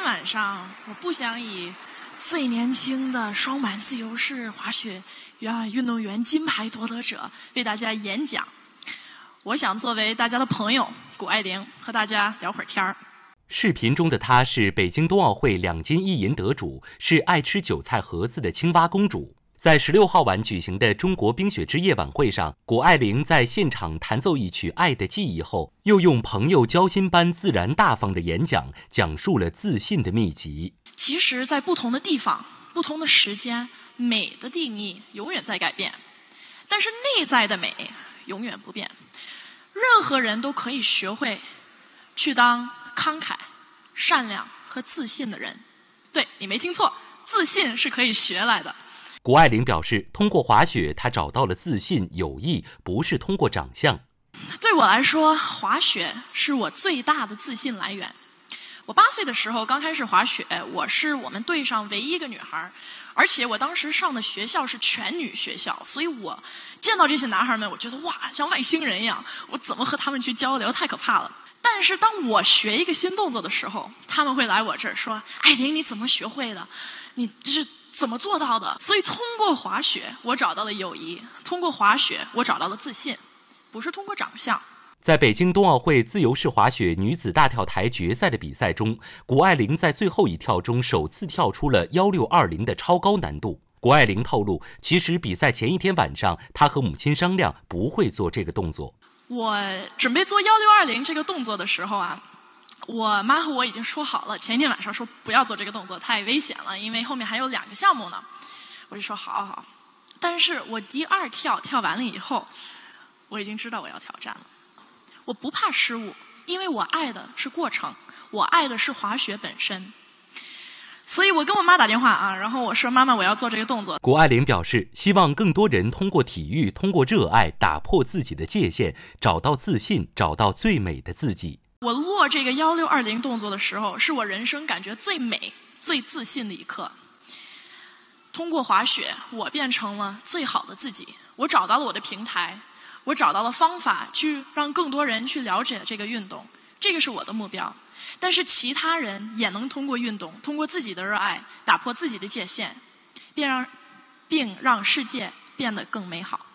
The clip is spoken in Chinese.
晚上，我不想以最年轻的双板自由式滑雪运动员金牌夺得者为大家演讲。我想作为大家的朋友谷爱凌，和大家聊会儿天儿。 视频中的她是北京冬奥会2金1银得主，是爱吃韭菜盒子的青蛙公主。在16号晚举行的中国冰雪之夜晚会上，谷爱凌在现场弹奏一曲《爱的记忆》后，又用朋友交心般自然大方的演讲，讲述了自信的秘籍。 其实，在不同的地方、不同的时间，美的定义永远在改变，但是内在的美永远不变。任何人都可以学会去当慷慨、善良和自信的人。对，你没听错，自信是可以学来的。 谷爱凌表示，通过滑雪，她找到了自信、友谊，不是通过长相。 对我来说，滑雪是我最大的自信来源。我8岁的时候刚开始滑雪，我是我们队上唯一一个女孩，而且我当时上的学校是全女学校，所以我见到这些男孩们，我觉得哇，像外星人一样，我怎么和他们去交流，太可怕了。但是当我学一个新动作的时候，他们会来我这儿说：“爱凌，你怎么学会的？你是怎么做到的？”所以通过滑雪，我找到了友谊；通过滑雪，我找到了自信，不是通过长相。 在北京冬奥会自由式滑雪女子大跳台决赛的比赛中，谷爱凌在最后一跳中首次跳出了1620的超高难度。谷爱凌透露，其实比赛前一天晚上，她和母亲商量不会做这个动作。 我准备做1620这个动作的时候啊，我妈和我已经说好了，前一天晚上说不要做这个动作，太危险了，因为后面还有2个项目呢。我就说好。但是我第2跳跳完了以后，我已经知道我要挑战了。我不怕失误，因为我爱的是过程，我爱的是滑雪本身。所以我跟我妈打电话啊，然后我说：“妈妈，我要做这个动作。” 谷爱凌表示，希望更多人通过体育，通过热爱，打破自己的界限，找到自信，找到最美的自己。 我落这个1620动作的时候，是我人生感觉最美、最自信的一刻。通过滑雪，我变成了最好的自己。我找到了我的平台，我找到了方法，去让更多人去了解这个运动。这个是我的目标。但是其他人也能通过运动，通过自己的热爱，打破自己的界限，并让世界变得更美好。